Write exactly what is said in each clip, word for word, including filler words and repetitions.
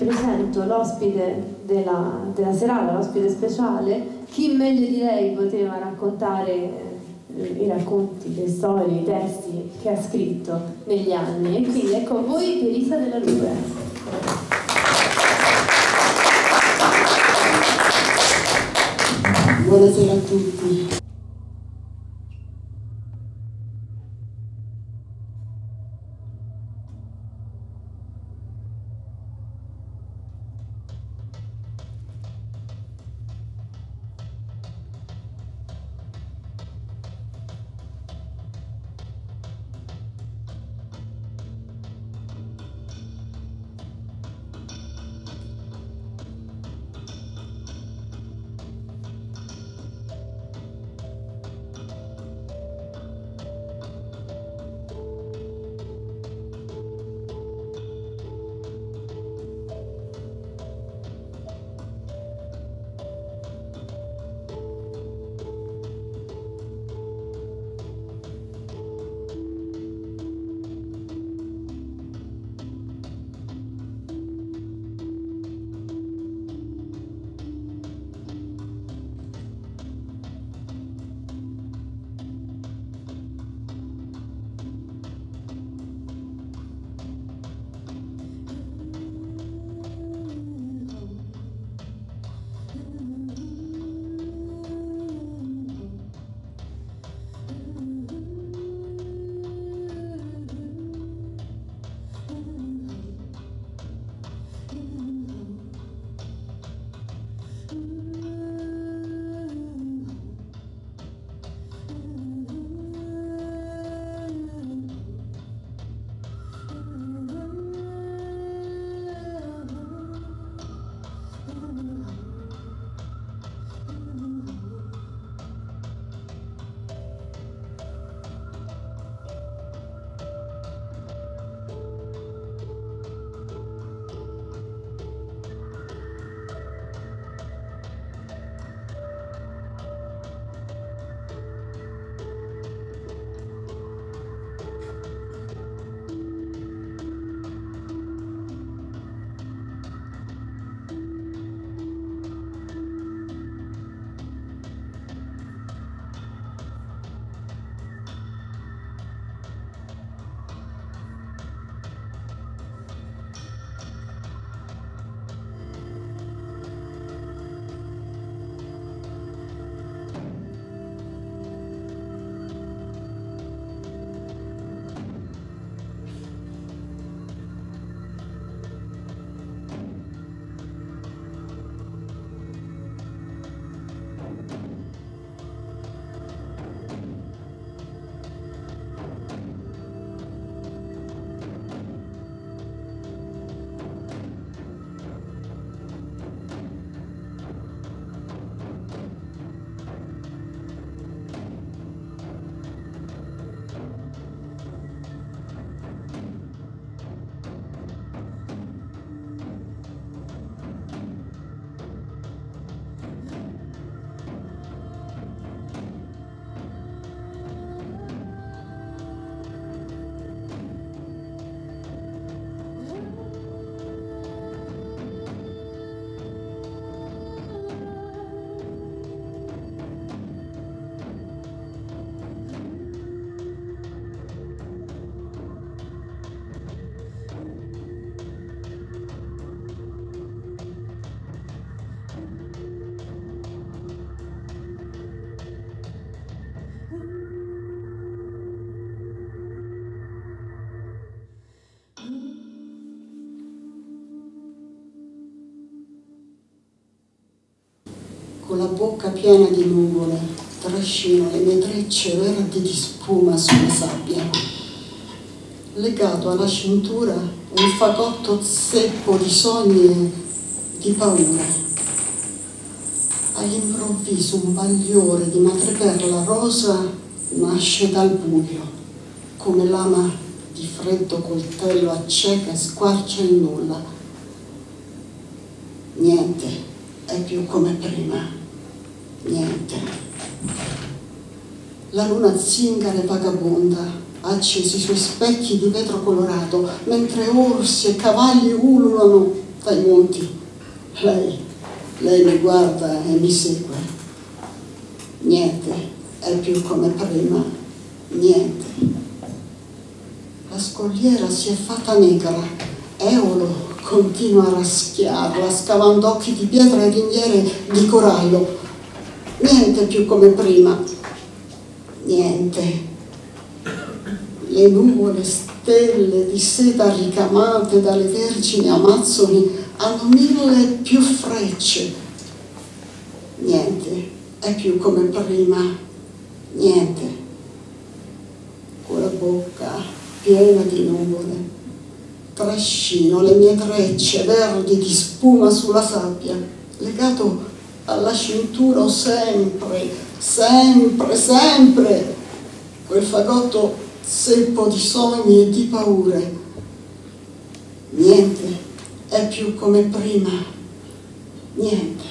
presento l'ospite della, della serata, l'ospite speciale. Chi meglio di lei poteva raccontare eh, i racconti, le storie, i testi che ha scritto negli anni. E quindi ecco a voi Perisa della Rube. Buonasera a tutti. Con la bocca piena di nuvole trascino le mie trecce verdi di spuma sulla sabbia. Legato alla cintura un fagotto zeppo di sogni e di paura. All'improvviso un bagliore di madreperla rosa nasce dal buio, come lama di freddo coltello acceca e squarcia il nulla. Niente è più come prima, niente. La luna zingara e vagabonda ha acceso i suoi specchi di vetro colorato, mentre orsi e cavalli ululano dai monti. Lei, lei mi guarda e mi segue. Niente è più come prima, niente. La scogliera si è fatta negra, Eolo continua a raschiarla, scavando occhi di pietra e ringhiere di corallo. Niente più come prima, niente. Le nuvole, stelle di seta ricamate dalle vergini amazzoni hanno mille più frecce. Niente è più come prima, niente. Quella bocca piena di nuvole, trascino le mie trecce verdi di spuma sulla sabbia, legato alla cintura ho sempre, sempre, sempre quel fagotto zeppo di sogni e di paure. Niente è più come prima, niente.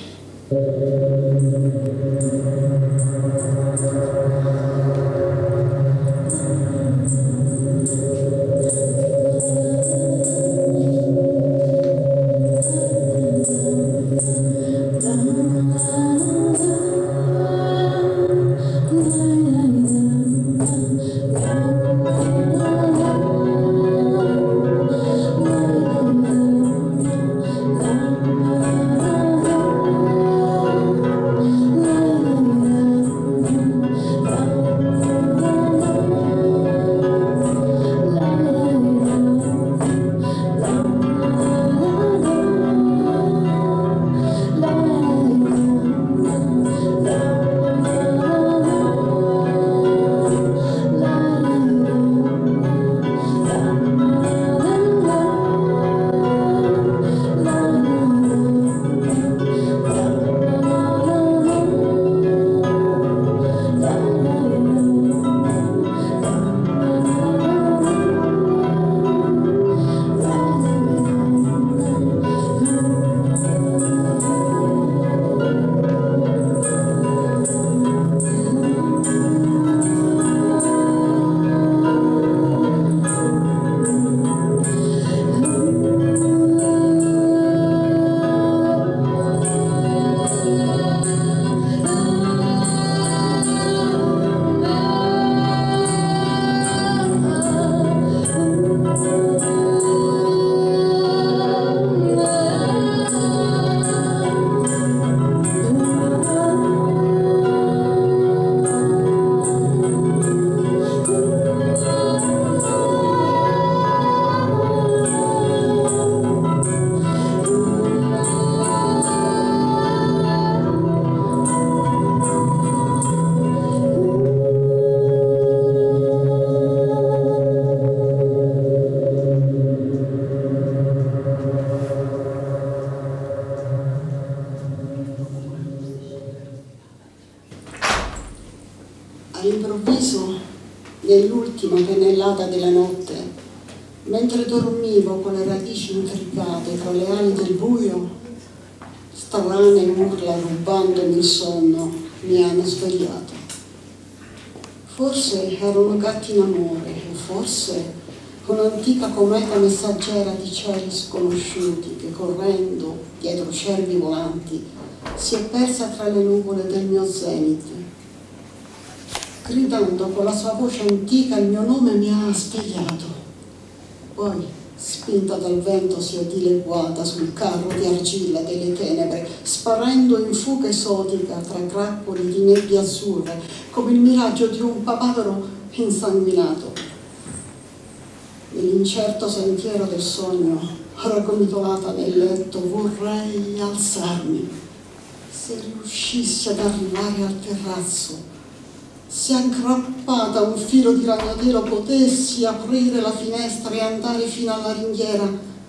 All'improvviso, nell'ultima pennellata della notte, mentre dormivo con le radici intricate tra le ali del buio, strane urla rubandomi il sonno mi hanno svegliato. Forse erano gatti in amore, o forse un'antica cometa messaggera di cieli sconosciuti che, correndo dietro cervi volanti, si è persa tra le nuvole del mio zenith. Gridando con la sua voce antica il mio nome mi ha svegliato. Poi, spinta dal vento, si è dileguata sul carro di argilla delle tenebre, sparendo in fuga esotica tra grappoli di nebbie azzurre, come il miraggio di un papavero insanguinato. Nell'incerto sentiero del sogno, raggomitolata nel letto, vorrei alzarmi. Se riuscissi ad arrivare al terrazzo, se aggrappata a un filo di ragnatelo potessi aprire la finestra e andare fino alla ringhiera,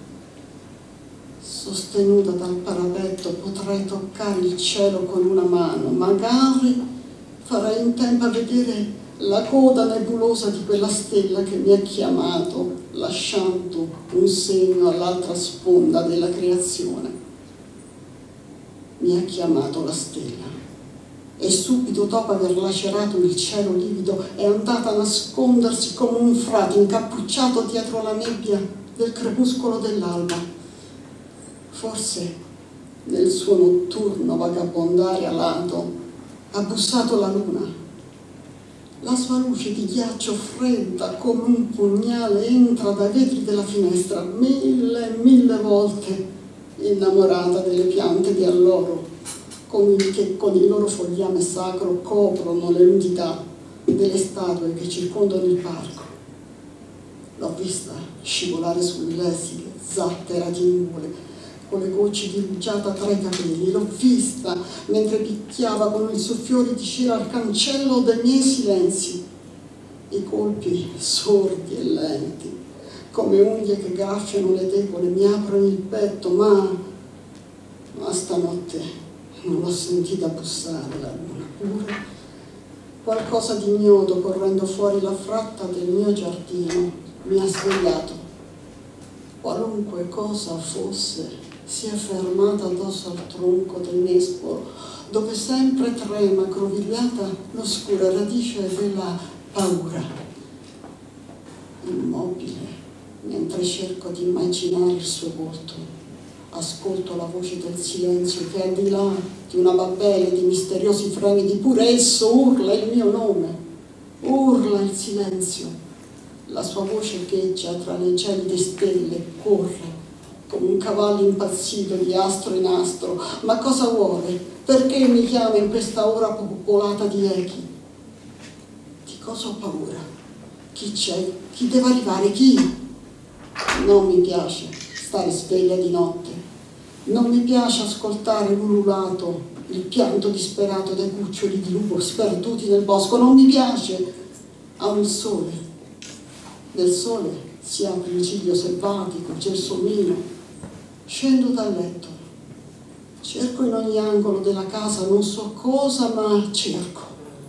sostenuta dal parapetto potrei toccare il cielo con una mano, magari farei in tempo a vedere la coda nebulosa di quella stella che mi ha chiamato, lasciando un segno all'altra sponda della creazione. Mi ha chiamato la stella. E subito dopo aver lacerato il cielo livido è andata a nascondersi come un frate incappucciato dietro la nebbia del crepuscolo dell'alba. Forse nel suo notturno vagabondare alato ha bussato la luna. La sua luce di ghiaccio fredda come un pugnale entra dai vetri della finestra mille e mille volte, innamorata delle piante di alloro, che con il loro fogliame sacro coprono le nudità delle statue che circondano il parco. L'ho vista scivolare sull'esile, zattera di nuvole, con le gocce di rugiada tra i capelli. L'ho vista mentre picchiava con il soffiore di cera al cancello dei miei silenzi. I colpi sordi e lenti, come unghie che graffiano le tegole, mi aprono il petto, ma, ma stanotte non l'ho sentita bussare la luna, pure qualcosa di ignoto correndo fuori la fratta del mio giardino mi ha svegliato. Qualunque cosa fosse si è fermata addosso al tronco del nespolo, dove sempre trema aggrovigliata l'oscura radice della paura. Immobile, mentre cerco di immaginare il suo volto, ascolto la voce del silenzio che al di là di una babele di misteriosi fremiti pure esso urla il mio nome, urla il silenzio. La sua voce echeggia tra le gelide stelle, corre come un cavallo impazzito di astro in astro. Ma cosa vuole? Perché mi chiama in questa ora popolata di echi? Di cosa ho paura? Chi c'è? Chi deve arrivare? Chi? Non mi piace stare sveglia di notte. Non mi piace ascoltare l'ululato, il pianto disperato dei cuccioli di lupo sperduti nel bosco. Non mi piace. Amo il sole. Nel sole si apre il ciglio selvatico, gelsomino. Scendo dal letto, cerco in ogni angolo della casa non so cosa, ma cerco.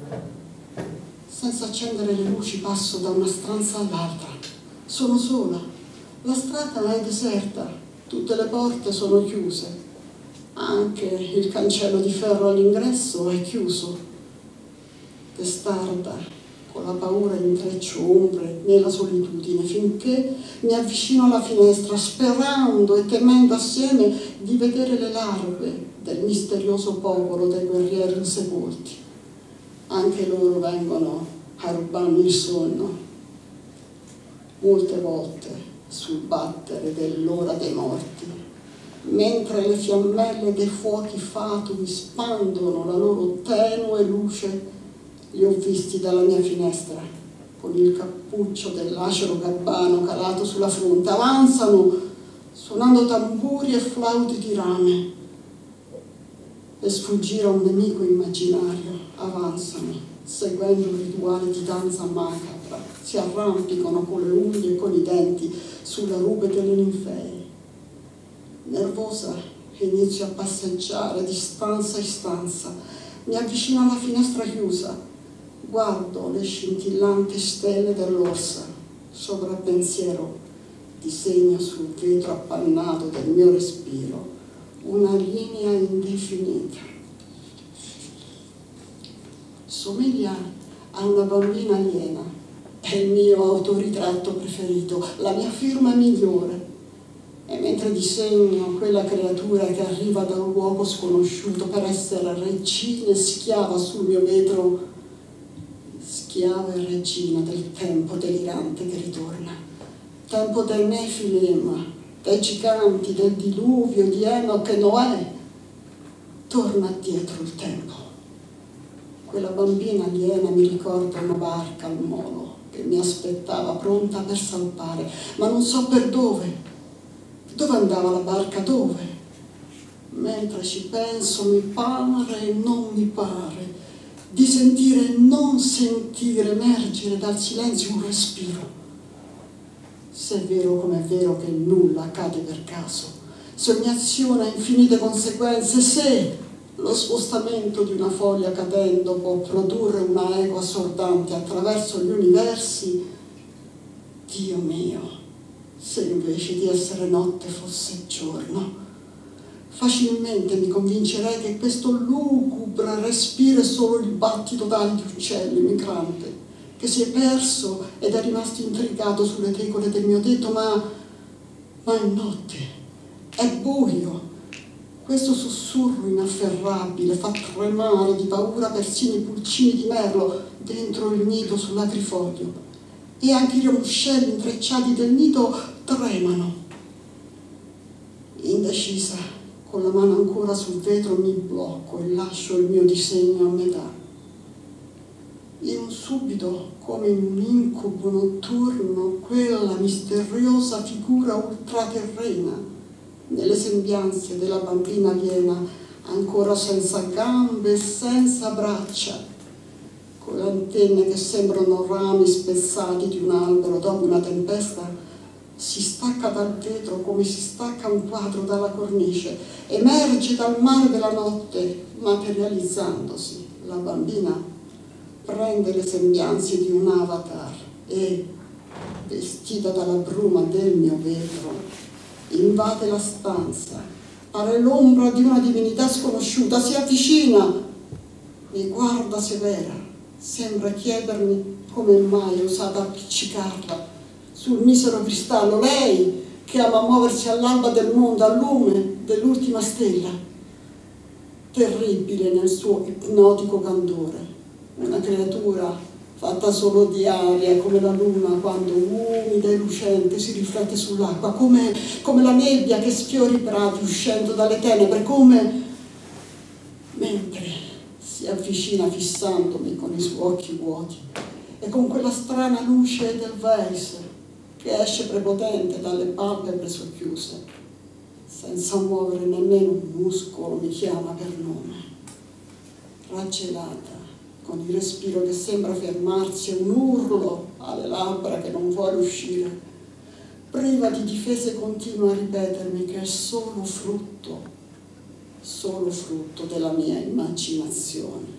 Senza accendere le luci passo da una stanza all'altra. Sono sola, la strada è deserta, tutte le porte sono chiuse, anche il cancello di ferro all'ingresso è chiuso. Testarda, con la paura intreccio ombre nella solitudine, finché mi avvicino alla finestra, sperando e temendo assieme di vedere le larve del misterioso popolo dei guerrieri insepolti. Anche loro vengono a rubarmi il sonno, molte volte sul battere dell'ora dei morti, mentre le fiammelle dei fuochi fatui spandono la loro tenue luce. Li ho visti dalla mia finestra, con il cappuccio del lacero gabbano calato sulla fronte. Avanzano, suonando tamburi e flauti di rame. Per sfuggire a un nemico immaginario, avanzano, seguendo un rituale di danza macabra. Si arrampicano con le unghie e con i denti sulla rupe delle ninfee. Nervosa, inizio a passeggiare di stanza in stanza. Mi avvicino alla finestra chiusa. Guardo le scintillanti stelle dell'orsa, sopra pensiero, disegno sul vetro appannato del mio respiro una linea indefinita. Somiglia a una bambina aliena, è il mio autoritratto preferito, la mia firma migliore. E mentre disegno quella creatura che arriva da un luogo sconosciuto per essere regina e schiava sul mio vetro, schiava e regina del tempo delirante che ritorna, tempo dei Nefilim, dei giganti, del diluvio di Enoch e Noè. Torna dietro il tempo. Quella bambina aliena mi ricorda una barca al molo che mi aspettava pronta per salpare, ma non so per dove. Dove andava la barca? Dove? Mentre ci penso mi pare e non mi pare di sentire e non sentire emergere dal silenzio un respiro. Se è vero come è vero che nulla accade per caso, se ogni azione ha infinite conseguenze, se lo spostamento di una foglia cadendo può produrre una eco assordante attraverso gli universi, Dio mio, se invece di essere notte fosse giorno, facilmente mi convincerei che questo lugubre respiro è solo il battito d'ali di uccelli migrante, che si è perso ed è rimasto intricato sulle tegole del mio tetto, ma, ma è notte, È buio. Questo sussurro inafferrabile fa tremare di paura persino i pulcini di merlo dentro il nido sull'agrifoglio. E anche i ramoscelli intrecciati del nido tremano. Indecisa, con la mano ancora sul vetro mi blocco e lascio il mio disegno a metà. In un subito, come in un incubo notturno, quella misteriosa figura ultraterrena, nelle sembianze della bambina aliena, ancora senza gambe e senza braccia, con le antenne che sembrano rami spezzati di un albero dopo una tempesta, si stacca dal vetro come si stacca un quadro dalla cornice, emerge dal mare della notte, materializzandosi. La bambina prende le sembianze di un avatar e, vestita dalla bruma del mio vetro, invade la stanza, pare l'ombra di una divinità sconosciuta, si avvicina, mi guarda severa, sembra chiedermi come mai ho osato appiccicarla sul misero cristallo, lei che ama muoversi all'alba del mondo, al lume dell'ultima stella, terribile nel suo ipnotico candore, una creatura fatta solo di aria, come la luna quando umida e lucente si riflette sull'acqua, come, come la nebbia che sfiora i prati uscendo dalle tenebre, come mentre si avvicina fissandomi con i suoi occhi vuoti e con quella strana luce del Weiss che esce prepotente dalle palpebre socchiuse, senza muovere nemmeno un muscolo, mi chiama per nome, raggelata, con il respiro che sembra fermarsi e un urlo alle labbra che non vuole uscire, priva di difese continua a ripetermi che è solo frutto, solo frutto della mia immaginazione.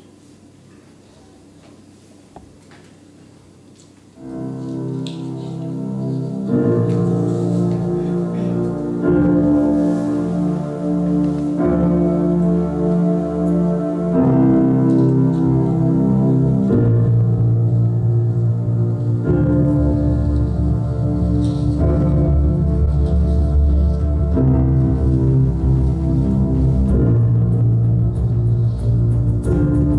Thank you.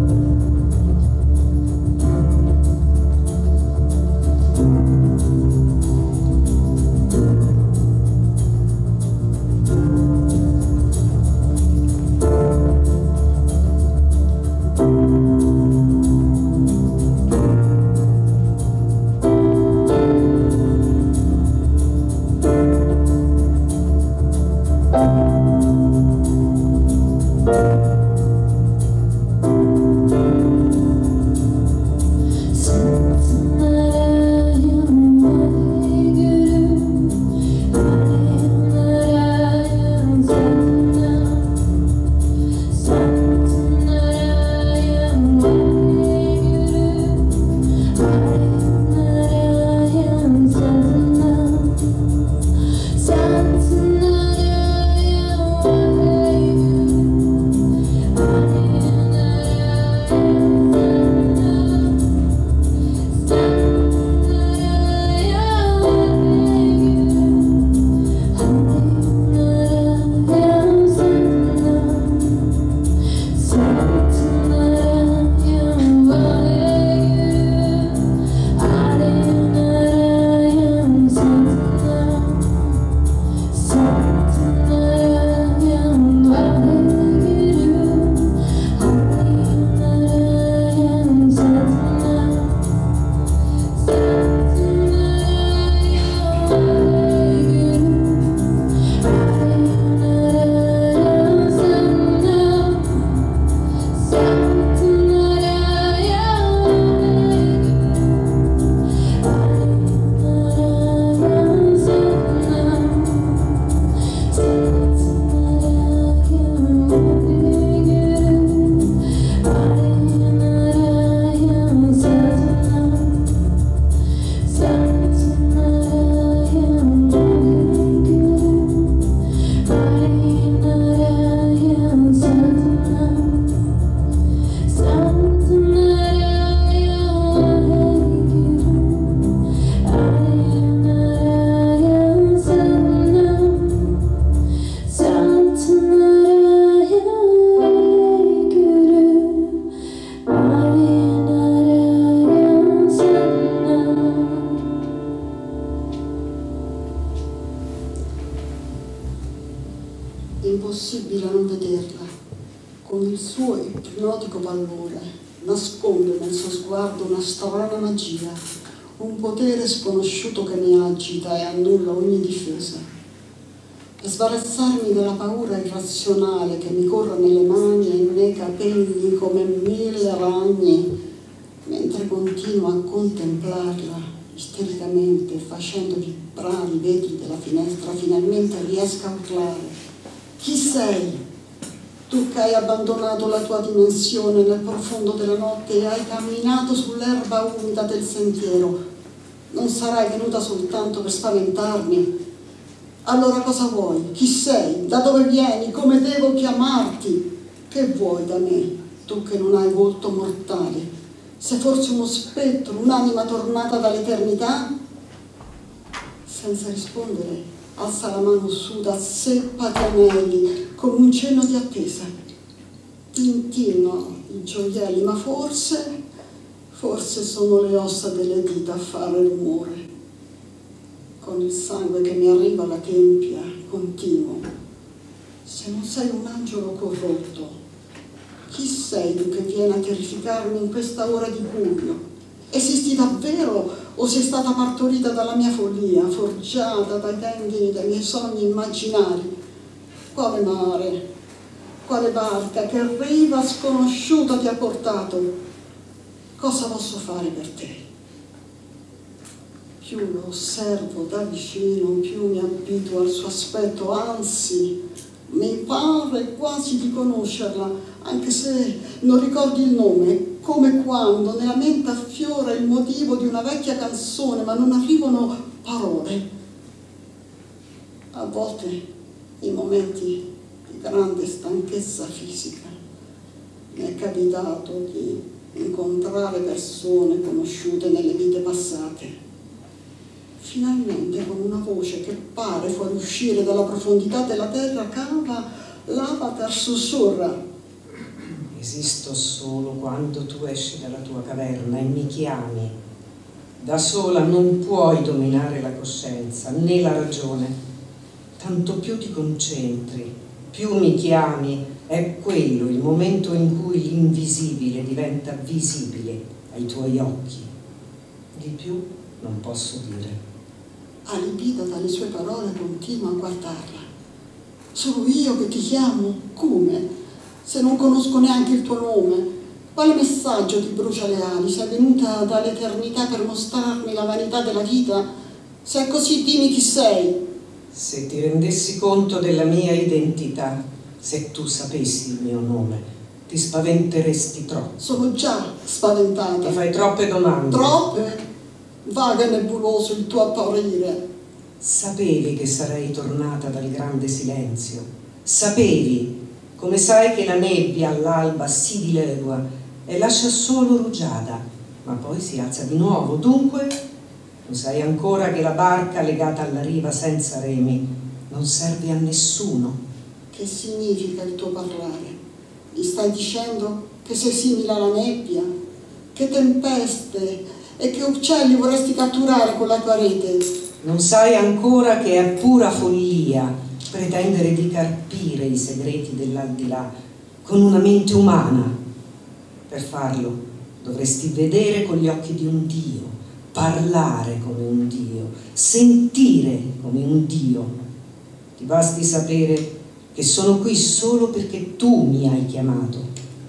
suo ipnotico pallore nasconde nel suo sguardo una strana magia, un potere sconosciuto che mi agita e annulla ogni difesa. Per sbarazzarmi della paura irrazionale che mi corre nelle mani e nei capelli come mille ragni, mentre continuo a contemplarla istericamente, facendo vibrare i vetri della finestra, finalmente riesco a urlare. Chi sei? Tu che hai abbandonato la tua dimensione nel profondo della notte e hai camminato sull'erba umida del sentiero, non sarai venuta soltanto per spaventarmi? Allora cosa vuoi? Chi sei? Da dove vieni? Come devo chiamarti? Che vuoi da me, tu che non hai volto mortale? Sei forse uno spettro, un'anima tornata dall'eternità? Senza rispondere, alza la mano su da zeppa di anelli, come un cenno di attesa. Tintino i gioielli, ma forse, forse sono le ossa delle dita a fare rumore. Con il sangue che mi arriva alla tempia, continuo. Se non sei un angelo corrotto, chi sei tu che viene a terrificarmi in questa ora di buio? Esisti davvero o sei stata partorita dalla mia follia, forgiata dai tendini dei miei sogni immaginari? Quale mare, quale barca, che riva sconosciuta ti ha portato? Cosa posso fare per te? Più lo osservo da vicino, più mi abituo al suo aspetto, anzi, mi pare quasi di conoscerla, anche se non ricordi il nome, come quando nella mente affiora il motivo di una vecchia canzone, ma non arrivano parole. A volte, in momenti di grande stanchezza fisica, mi è capitato di incontrare persone conosciute nelle vite passate. Finalmente, con una voce che pare fuoriuscire dalla profondità della terra, cava l'avatar sussurra. Esisto solo quando tu esci dalla tua caverna e mi chiami. Da sola non puoi dominare la coscienza né la ragione. Tanto più ti concentri, più mi chiami, è quello il momento in cui l'invisibile diventa visibile ai tuoi occhi. Di più non posso dire. Allibita dalle sue parole, continua a guardarla. Sono io che ti chiamo? Come? Se non conosco neanche il tuo nome? Quale messaggio ti brucia le ali? Sei venuta dall'eternità per mostrarmi la vanità della vita? Se è così, dimmi chi sei. Se ti rendessi conto della mia identità, se tu sapessi il mio nome, ti spaventeresti troppo. Sono già spaventata. Ti fai troppe domande. Troppe? Vaga e nebuloso il tuo apparire. Sapevi che sarei tornata dal grande silenzio. Sapevi, come sai che la nebbia all'alba si dilegua e lascia solo rugiada, ma poi si alza di nuovo. Dunque, non sai ancora che la barca legata alla riva senza remi non serve a nessuno? Che significa il tuo parlare? Mi stai dicendo che sei simile alla nebbia? Che tempeste e che uccelli vorresti catturare con la tua rete? Non sai ancora che è pura follia pretendere di carpire i segreti dell'aldilà con una mente umana. Per farlo dovresti vedere con gli occhi di un Dio, parlare come un Dio, sentire come un Dio. Ti basti sapere che sono qui solo perché tu mi hai chiamato.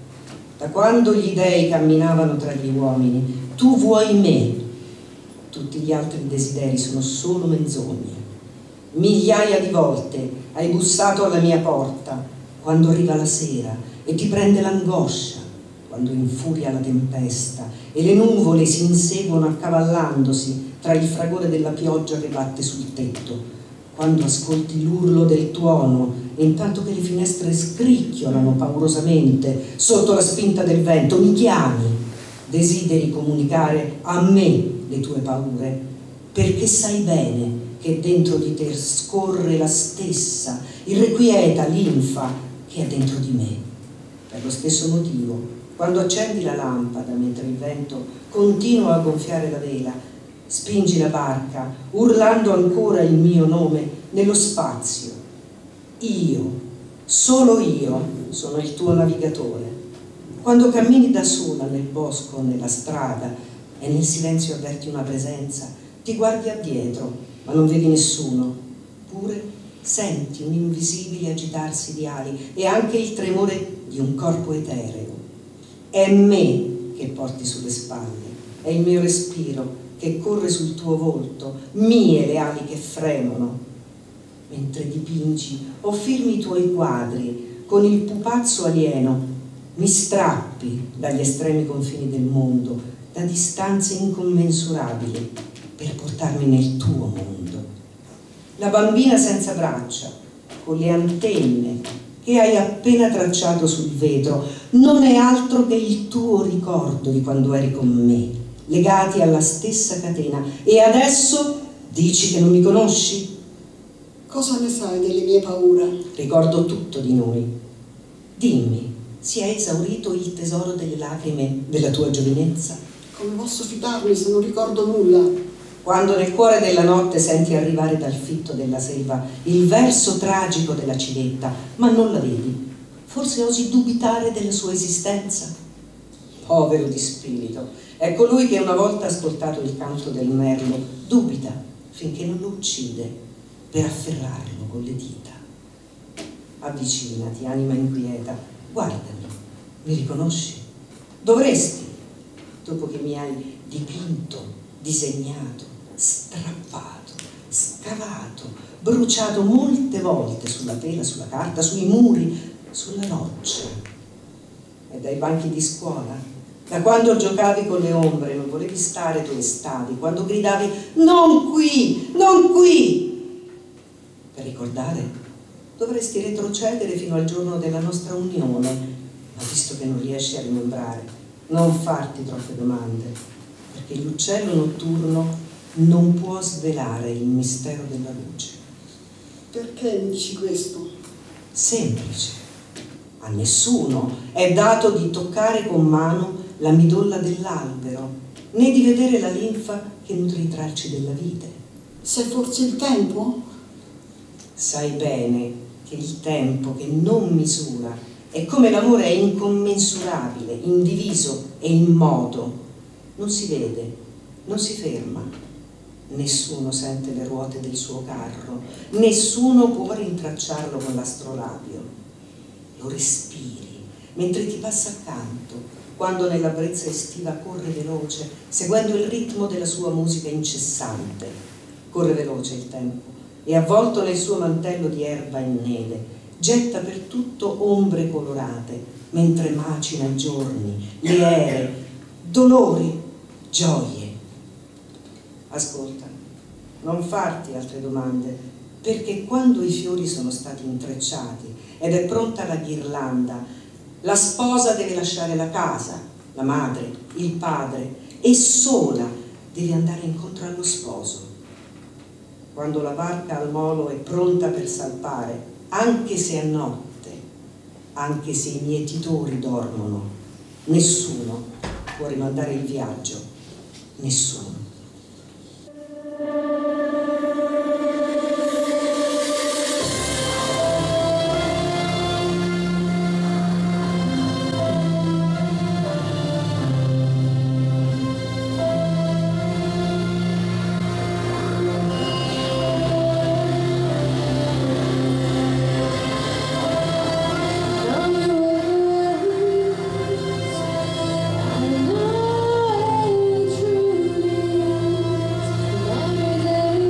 Da quando gli dei camminavano tra gli uomini, tu vuoi me. Tutti gli altri desideri sono solo menzogne. Migliaia di volte hai bussato alla mia porta quando arriva la sera e ti prende l'angoscia, quando infuria la tempesta e le nuvole si inseguono accavallandosi tra il fragore della pioggia che batte sul tetto, quando ascolti l'urlo del tuono e intanto che le finestre scricchiolano paurosamente sotto la spinta del vento mi chiami. Desideri comunicare a me le tue paure, perché sai bene che dentro di te scorre la stessa irrequieta linfa che è dentro di me. Per lo stesso motivo, quando accendi la lampada mentre il vento continua a gonfiare la vela, spingi la barca, urlando ancora il mio nome nello spazio. Io, solo io, sono il tuo navigatore. Quando cammini da sola nel bosco o nella strada e nel silenzio avverti una presenza, ti guardi addietro, ma non vedi nessuno. Pure senti un invisibile agitarsi di ali e anche il tremore di un corpo etereo. È me che porti sulle spalle, è il mio respiro che corre sul tuo volto, mie le ali che fremono. Mentre dipingi o firmi i tuoi quadri con il pupazzo alieno, mi strappi dagli estremi confini del mondo, da distanze incommensurabili, per portarmi nel tuo mondo. La bambina senza braccia, con le antenne che hai appena tracciato sul vetro, non è altro che il tuo ricordo di quando eri con me, legati alla stessa catena. E adesso dici che non mi conosci? Cosa ne sai delle mie paure? Ricordo tutto di noi. Dimmi, si è esaurito il tesoro delle lacrime della tua giovinezza? Come posso fidarmi se non ricordo nulla? Quando nel cuore della notte senti arrivare dal fitto della selva il verso tragico della civetta, ma non la vedi, forse osi dubitare della sua esistenza? Povero di spirito, è colui che una volta ascoltato il canto del merlo dubita finché non lo uccide per afferrarlo con le dita. Avvicinati, anima inquieta, guardami, mi riconosci? Dovresti, dopo che mi hai dipinto, disegnato, strappato, scavato, bruciato molte volte sulla tela, sulla carta, sui muri, sulla roccia e dai banchi di scuola, da quando giocavi con le ombre, non volevi stare dove stavi, quando gridavi non qui, non qui. Per ricordare dovresti retrocedere fino al giorno della nostra unione, ma visto che non riesci a rimembrare, non farti troppe domande, perché l'uccello notturno non può svelare il mistero della luce. Perché mi dici questo? Semplice. A nessuno è dato di toccare con mano la midolla dell'albero, né di vedere la linfa che nutre i tralci della vite. Se forse il tempo? Sai bene che il tempo che non misura è come l'amore è incommensurabile, indiviso e immoto. Non si vede, non si ferma, nessuno sente le ruote del suo carro, nessuno può rintracciarlo con l'astrolabio. Lo respiri mentre ti passa accanto, quando nella brezza estiva corre veloce, seguendo il ritmo della sua musica incessante. Corre veloce il tempo e avvolto nel suo mantello di erba e neve, getta per tutto ombre colorate, mentre macina giorni, le ere, dolori, gioie. Ascolta, non farti altre domande, perché quando i fiori sono stati intrecciati ed è pronta la ghirlanda, la sposa deve lasciare la casa, la madre, il padre, e sola deve andare incontro allo sposo. Quando la barca al molo è pronta per salpare, anche se è notte, anche se i mietitori dormono, nessuno può rimandare il viaggio, nessuno. I know it truly.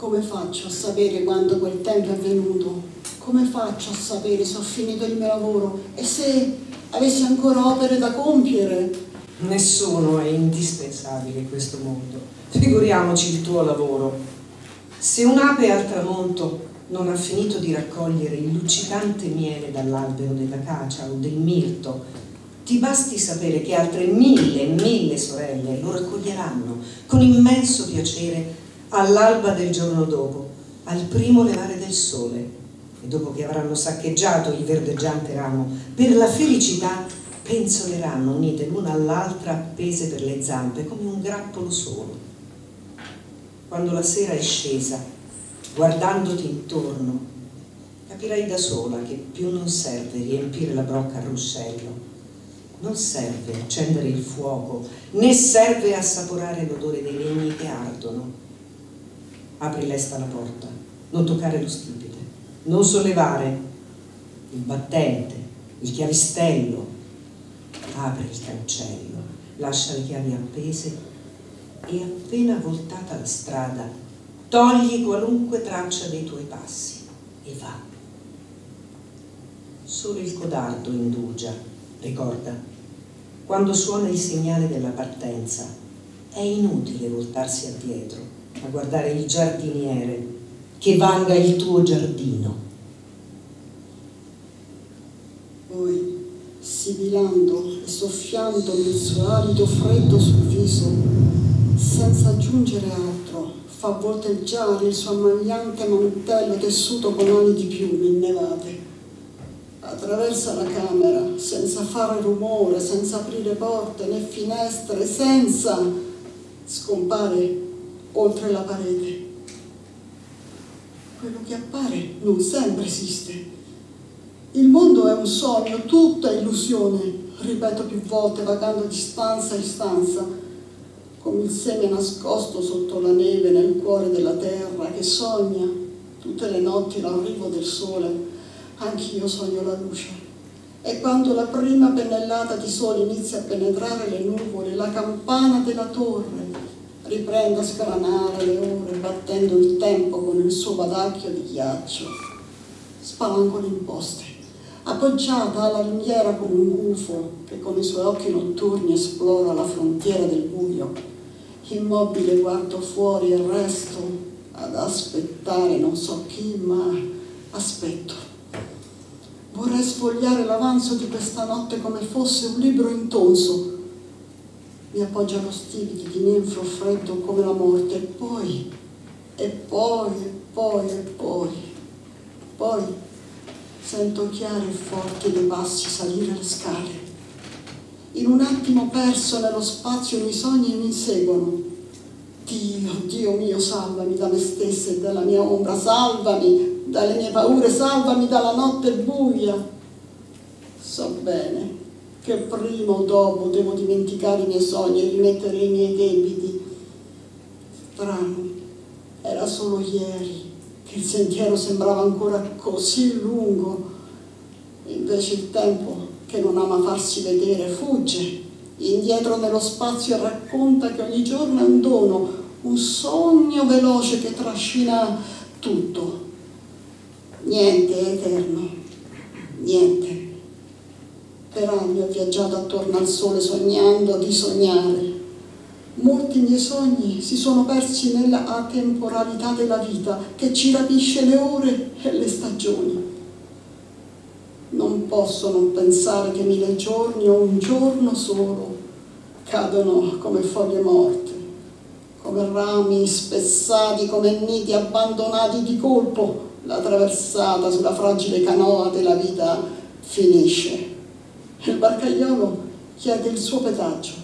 Come faccio a sapere quando quel tempo è venuto? Come faccio a sapere se ho finito il mio lavoro e se avessi ancora opere da compiere? Nessuno è indispensabile in questo mondo. Figuriamoci il tuo lavoro. Se un'ape al tramonto non ha finito di raccogliere il luccicante miele dall'albero dell'acacia o del mirto, ti basti sapere che altre mille e mille sorelle lo raccoglieranno con immenso piacere all'alba del giorno dopo, al primo levare del sole, e dopo che avranno saccheggiato il verdeggiante ramo, per la felicità penzoleranno unite l'una all'altra appese per le zampe come un grappolo solo. Quando la sera è scesa, guardandoti intorno, capirai da sola che più non serve riempire la brocca a ruscello, non serve accendere il fuoco, né serve assaporare l'odore dei legni che ardono. Apri lesta la porta, non toccare lo stipite, non sollevare il battente, il chiavistello. Apri il cancello, lascia le chiavi appese e appena voltata la strada, togli qualunque traccia dei tuoi passi e va. Solo il codardo indugia, ricorda. Quando suona il segnale della partenza, è inutile voltarsi addietro a guardare il giardiniere che vanga il tuo giardino. Poi, sibilando e soffiando il suo alito freddo sul viso, senza aggiungere altro, fa volteggiare il suo ammagliante mantello tessuto con ali di piume innevate. Attraversa la camera senza fare rumore, senza aprire porte né finestre, senza scompare oltre la parete. Quello che appare non sempre esiste. Il mondo è un sogno, tutta illusione, ripeto più volte, vagando di stanza in stanza, come il seme nascosto sotto la neve nel cuore della terra che sogna tutte le notti l'arrivo del sole. Anch'io sogno la luce, e quando la prima pennellata di sole inizia a penetrare le nuvole, la campana della torre riprende a scranare le ore, battendo il tempo con il suo badacchio di ghiaccio. Spalanco l'imposte, appoggiata alla ringhiera come un gufo che con i suoi occhi notturni esplora la frontiera del buio. Immobile guardo fuori e resto ad aspettare non so chi, ma aspetto. Vorrei sfogliare l'avanzo di questa notte come fosse un libro intonso. Mi appoggio allo stipite di ninfo freddo come la morte, e poi, e poi, e poi, e poi, poi sento chiari e forti dei passi salire le scale. In un attimo perso nello spazio i miei sogni mi inseguono. Dio, Dio mio, salvami da me stessa e dalla mia ombra, salvami dalle mie paure, salvami dalla notte buia. So bene che prima o dopo devo dimenticare i miei sogni e rimettere i miei debiti. Strano, era solo ieri che il sentiero sembrava ancora così lungo, e invece il tempo, che non ama farsi vedere, fugge indietro nello spazio e racconta che ogni giorno è un dono, un sogno veloce che trascina tutto. Niente è eterno, niente. Per anni ho viaggiato attorno al sole sognando di sognare. Molti miei sogni si sono persi nella atemporalità della vita che ci rapisce le ore e le stagioni. Non posso non pensare che mille giorni o un giorno solo cadono come foglie morte, come rami spezzati, come nidi abbandonati di colpo. La traversata sulla fragile canoa della vita finisce. Il barcaiolo chiede il suo pedaggio.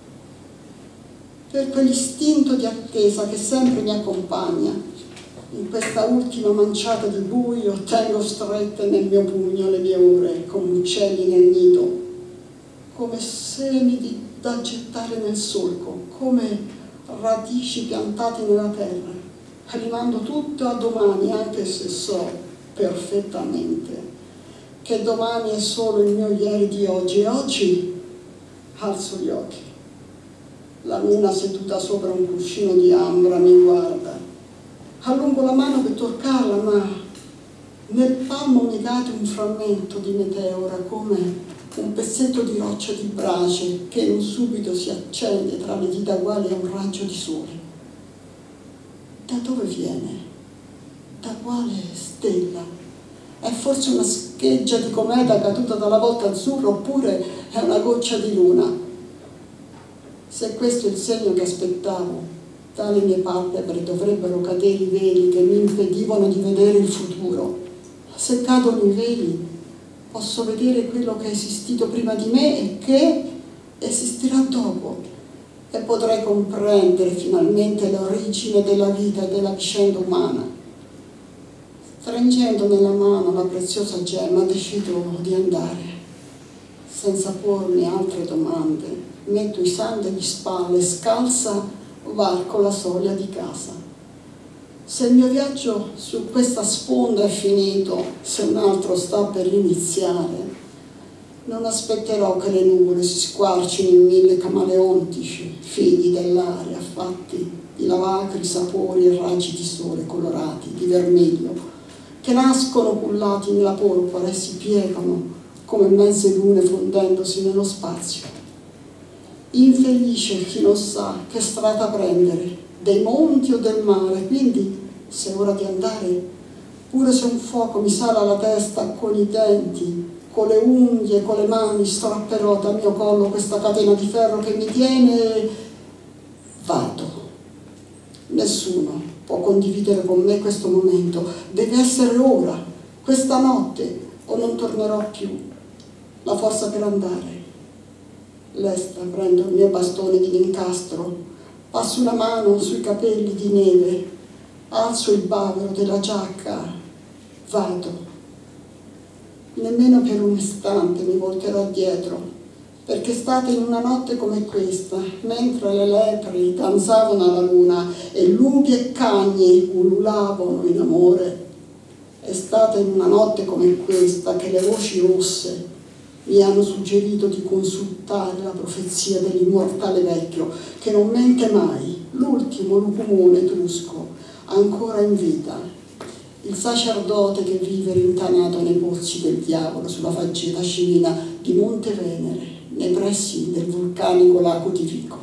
Per quell'istinto di attesa che sempre mi accompagna, in questa ultima manciata di buio tengo strette nel mio pugno le mie ore come uccelli nel nido, come semi di, da gettare nel solco, come radici piantate nella terra, rimando tutto a domani, anche se so perfettamente che domani è solo il mio ieri di oggi, e oggi alzo gli occhi. La luna seduta sopra un cuscino di ambra mi guarda. Allungo la mano per toccarla, ma nel palmo mi cade un frammento di meteora, come un pezzetto di roccia di brace che in un subito si accende tra le dita uguali a un raggio di sole. Da dove viene? Da quale stella? È forse una scheggia di cometa caduta dalla volta azzurra, oppure è una goccia di luna? Se questo è il segno che aspettavo, dalle mie palpebre dovrebbero cadere i veli che mi impedivano di vedere il futuro. Se cadono i veli, posso vedere quello che è esistito prima di me e che esisterà dopo, e potrei comprendere finalmente l'origine della vita e della vicenda umana. Stringendo nella mano la preziosa gemma, decido di andare. Senza pormi altre domande, metto i sandali in spalle, scalza, varco la soglia di casa. Se il mio viaggio su questa sponda è finito, se un altro sta per iniziare, non aspetterò che le nuvole si squarcino in mille camaleontici, figli dell'aria, fatti di lavacri sapori e raggi di sole colorati, di vermiglio, che nascono cullati nella porpora e si piegano come mezze lune fondendosi nello spazio. Infelice chi non sa che strada prendere, dei monti o del mare, quindi se è ora di andare, pure se un fuoco mi sale alla testa con i denti, con le unghie, con le mani, strapperò dal mio collo questa catena di ferro che mi tiene e vado. Nessuno può condividere con me questo momento, deve essere ora, questa notte, o non tornerò più. La forza per andare. Lesta, prendo il mio bastone di incastro, passo una mano sui capelli di neve, alzo il bavero della giacca, vado. Nemmeno per un istante mi volterò dietro, perché state in una notte come questa, mentre le lepri danzavano alla luna e lupi e cagni ululavano in amore, è stata in una notte come questa che le voci rosse mi hanno suggerito di consultare la profezia dell'immortale vecchio, che non mente mai, l'ultimo lucumone etrusco, ancora in vita, il sacerdote che vive rintanato nei pozzi del diavolo sulla faggeta civina di Monte Venere, nei pressi del vulcanico lago di Vico.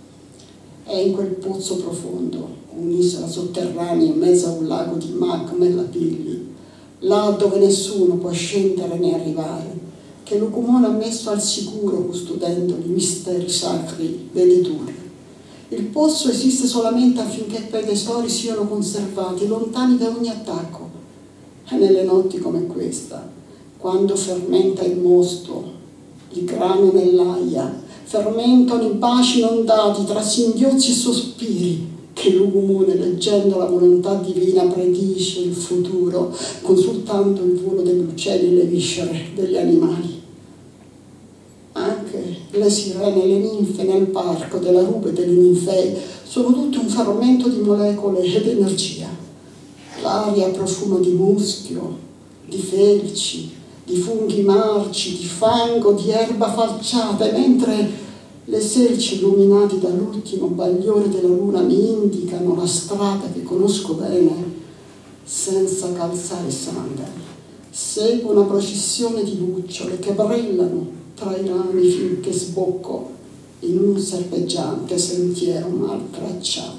È in quel pozzo profondo, un'isola sotterranea in mezzo a un lago di magma e lapilli, là dove nessuno può scendere né arrivare, che Lucumone ha messo al sicuro custodendo i misteri sacri delle Turi. Il pozzo esiste solamente affinché quei tesori siano conservati, lontani da ogni attacco. E nelle notti come questa, quando fermenta il mosto, il grano nell'aia, fermentano i baci non dati tra singhiozzi e sospiri, che Lucumone, leggendo la volontà divina, predice il futuro, consultando il volo degli uccelli e le viscere degli animali. Anche le sirene e le ninfe nel parco della rupe delle ninfee sono tutte un fermento di molecole ed energia. L'aria profuma di muschio, di felci, di funghi marci, di fango, di erba falciata, mentre le selci illuminate dall'ultimo bagliore della luna mi indicano la strada che conosco bene senza calzare sandali. Seguo una processione di lucciole che brillano tra i rami finché sbocco in un serpeggiante sentiero mal tracciato.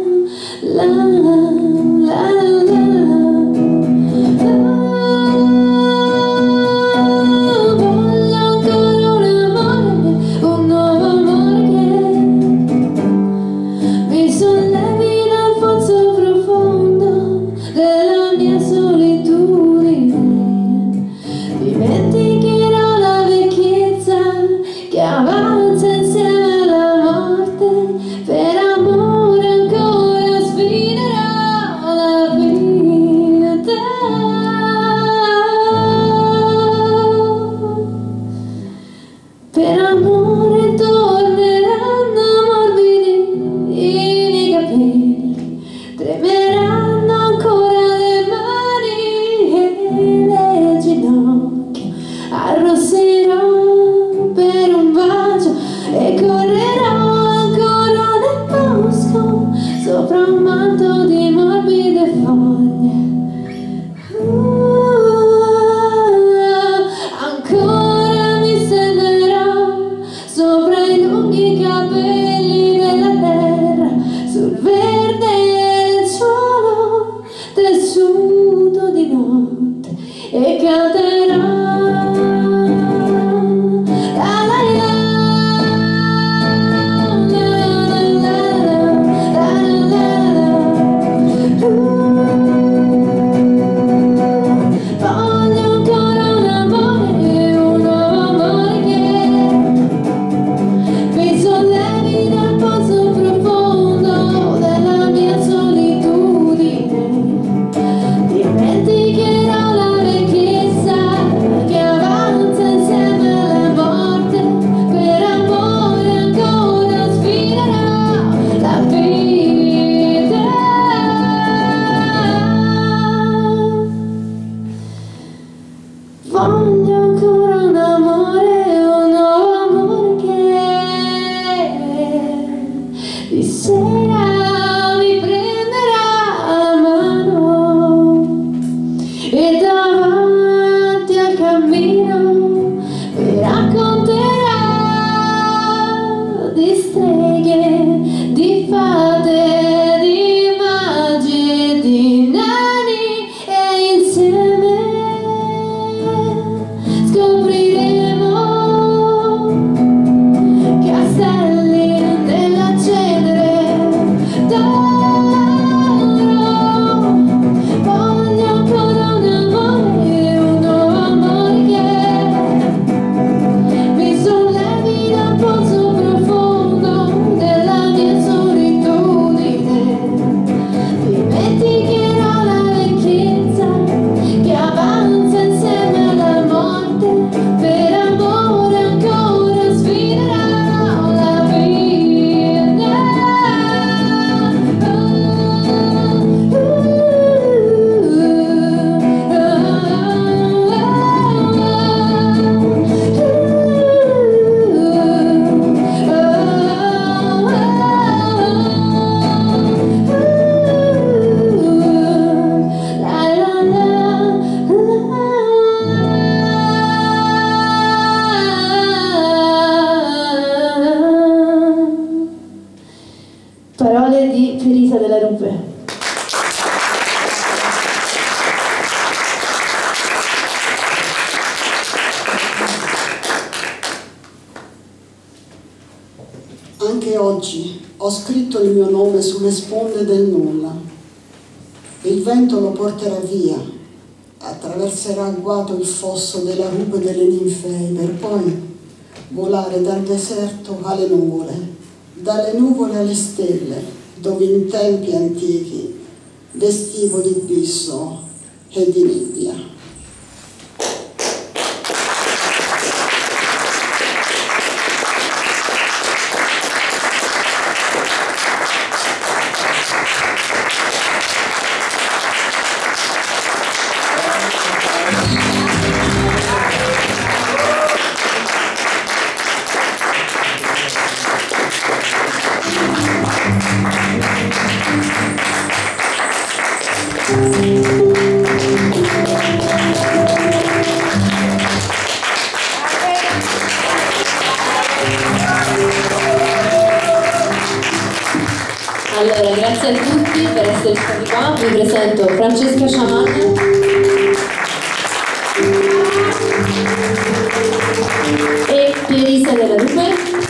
La la la la la cresciuto di notte e canterà. Voglio ancora un amore, un nuovo amore che di sera mi prenderà la mano e davanti al cammino mi racconterà di streghe, di fate, di magie, di nani e insieme scopriremo castelli nella cenere d'oro. Voglio ancora un amore, un nuovo amore che mi sollevi dal pozzo profondo della mia solitudine. Dimenticherò la vecchiezza che avanza insieme alla morte, per amore ancora sfiderà la vita. Parole di Felisa della Rupe. Anche oggi ho scritto il mio nome sulle sponde del nulla. Il vento lo porterà via, attraverserà agguato il fosso della rupe delle ninfee, per poi volare dal deserto alle nuvole, dalle nuvole alle stelle, dove in tempi antichi vestivo di bisso e di nebbia. Allora, grazie a tutti per essere stati qua. Vi presento Francesca Sciaman e Felisa della Rupe.